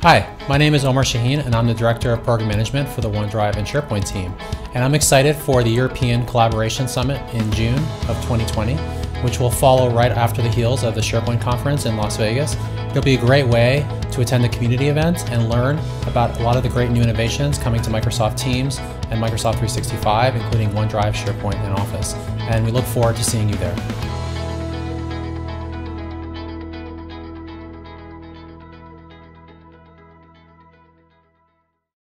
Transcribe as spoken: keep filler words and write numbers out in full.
Hi, my name is Omar Shahine, and I'm the Director of Program Management for the OneDrive and SharePoint team. And I'm excited for the European Collaboration Summit in June of twenty twenty, which will follow right after the heels of the SharePoint conference in Las Vegas. It'll be a great way to attend the community event and learn about a lot of the great new innovations coming to Microsoft Teams and Microsoft three sixty-five, including OneDrive, SharePoint, and Office. And we look forward to seeing you there.